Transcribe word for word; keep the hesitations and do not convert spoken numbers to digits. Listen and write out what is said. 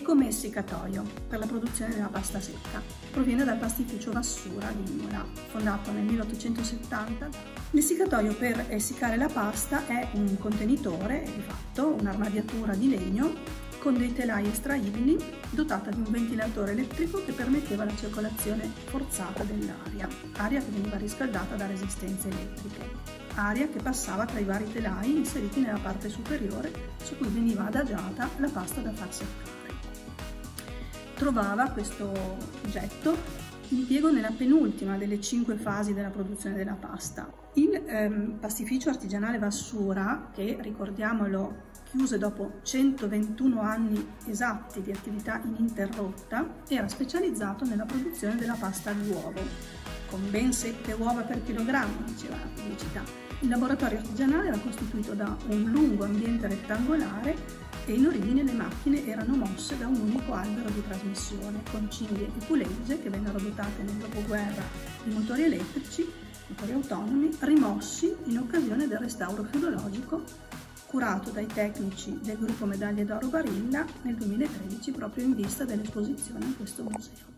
come essiccatoio per la produzione della pasta secca. Proviene dal pastificio Vassura di Imola, fondato nel milleottocentosettanta. L'essiccatoio per essiccare la pasta è un contenitore, di fatto un'armadiatura di legno con dei telai estraibili, dotata di un ventilatore elettrico che permetteva la circolazione forzata dell'aria, aria che veniva riscaldata da resistenze elettriche, aria che passava tra i vari telai inseriti nella parte superiore su cui veniva adagiata la pasta da far seccare. Trovava questo oggetto impiego nella penultima delle cinque fasi della produzione della pasta. Il ehm, pastificio artigianale Vassura, che ricordiamolo chiuse dopo centoventuno anni esatti di attività ininterrotta, era specializzato nella produzione della pasta all'uovo, con ben sette uova per chilogrammo, diceva la pubblicità. Il laboratorio artigianale era costituito da un lungo ambiente rettangolare e in origine le macchine erano mosse da un unico albero di trasmissione, con cinghie e pulegge che vennero dotate nel dopoguerra di motori elettrici, motori autonomi, rimossi in occasione del restauro filologico curato dai tecnici del gruppo Medaglie d'Oro Barilla nel duemilatredici proprio in vista dell'esposizione in questo museo.